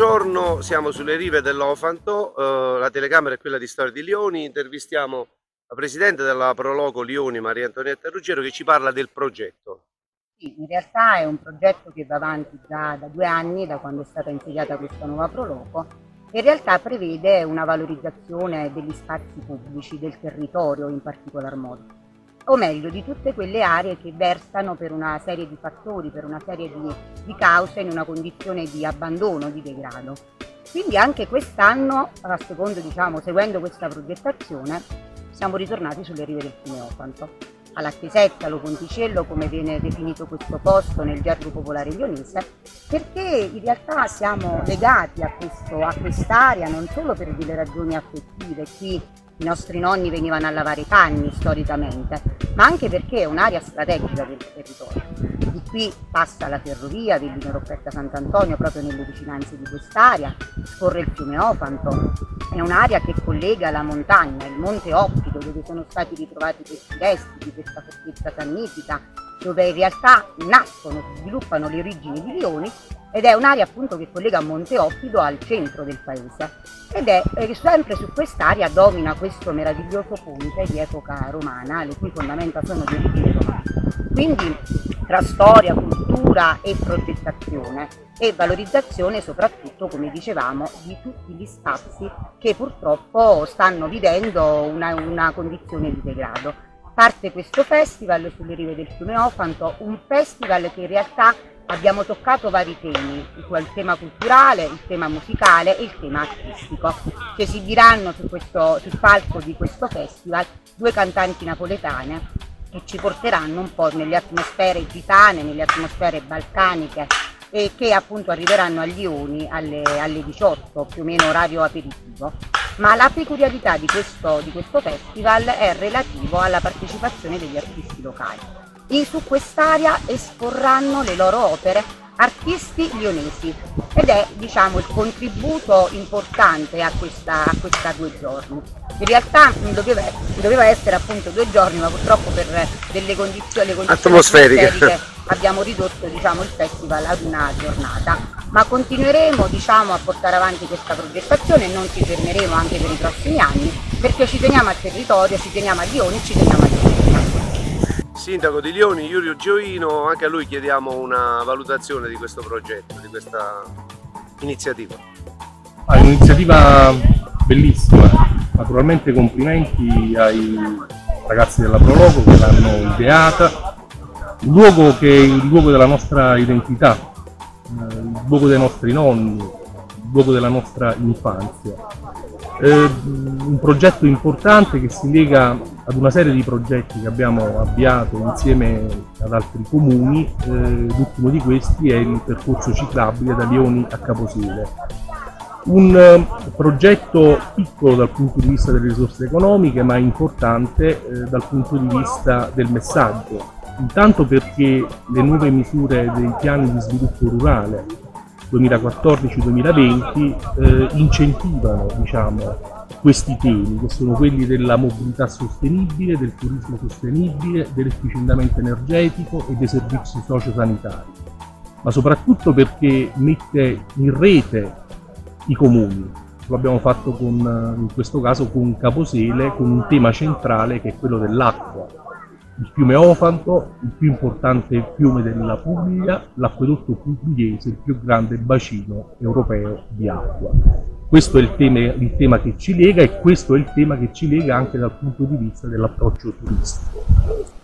buongiorno, siamo sulle rive dell'Ofanto, la telecamera è quella di Storia di Lioni, intervistiamo la presidente della Proloco Lioni, Maria Antonietta Ruggero, che ci parla del progetto. Sì, in realtà è un progetto che va avanti già da 2 anni, da quando è stata insediata questa nuova Proloco. In realtà prevede una valorizzazione degli spazi pubblici, del territorio in particolar modo, o meglio di tutte quelle aree che versano per una serie di fattori, per una serie di cause in una condizione di abbandono, di degrado. Quindi anche quest'anno, seguendo questa progettazione, siamo ritornati sulle rive del fiume Ofanto, alla Chiesetta, lo Ponticello, come viene definito questo posto nel gergo popolare lionese, perché in realtà siamo legati a quest'area non solo per delle ragioni affettive. Qui i nostri nonni venivano a lavare i panni storicamente, ma anche perché è un'area strategica del territorio. Di qui passa la ferrovia Villino Rocchetta Sant'Antonio, proprio nelle vicinanze di quest'area, scorre il fiume Ofanto, è un'area che collega la montagna, il Monte Oppido, dove sono stati ritrovati questi resti di questa fortezza sannifica, dove in realtà nascono, si sviluppano le origini di Lioni, ed è un'area appunto che collega Monte Oppido al centro del paese. Ed è sempre su quest'area domina questo meraviglioso ponte di epoca romana, le cui fondamenta sono di origine romana. Quindi tra storia, cultura e progettazione e valorizzazione soprattutto, come dicevamo, di tutti gli spazi che purtroppo stanno vivendo una condizione di degrado. Parte questo festival sulle rive del fiume Ofanto, un festival che in realtà abbiamo toccato vari temi, il tema culturale, il tema musicale e il tema artistico, che esibiranno sul palco di questo festival 2 cantanti napoletane che ci porteranno un po' nelle atmosfere gitane, nelle atmosfere balcaniche, e che appunto arriveranno a Lioni alle 18, più o meno orario aperitivo. Ma la peculiarità di questo festival è relativo alla partecipazione degli artisti locali. E su quest'area esporranno le loro opere artisti lionesi, ed è, diciamo, il contributo importante a questa 2 giorni. In realtà doveva essere appunto 2 giorni, ma purtroppo per le condizioni atmosferiche abbiamo ridotto, diciamo, il festival ad una giornata. Ma continueremo, diciamo, a portare avanti questa progettazione e non ci fermeremo anche per i prossimi anni, perché ci teniamo al territorio, ci teniamo a Lioni, ci teniamo a Lioni. Sindaco di Lioni, Iurio Gioino, anche a lui chiediamo una valutazione di questo progetto, di questa iniziativa. È un'iniziativa bellissima, naturalmente complimenti ai ragazzi della Proloco che l'hanno ideata, un luogo che è il luogo della nostra identità, il luogo dei nostri nonni, il luogo della nostra infanzia. Un progetto importante che si lega ad una serie di progetti che abbiamo avviato insieme ad altri comuni. L'ultimo di questi è il percorso ciclabile da Lioni a Caposele. Un progetto piccolo dal punto di vista delle risorse economiche, ma importante dal punto di vista del messaggio. Intanto perché le nuove misure dei piani di sviluppo rurale 2014-2020 incentivano, diciamo, questi temi, che sono quelli della mobilità sostenibile, del turismo sostenibile, dell'efficientamento energetico e dei servizi sociosanitari, ma soprattutto perché mette in rete i comuni. Lo abbiamo fatto in questo caso con Caposele, con un tema centrale che è quello dell'acqua. Il fiume Ofanto, il più importante fiume della Puglia, l'acquedotto pugliese, il più grande bacino europeo di acqua. Questo è il tema che ci lega, e questo è il tema che ci lega anche dal punto di vista dell'approccio turistico.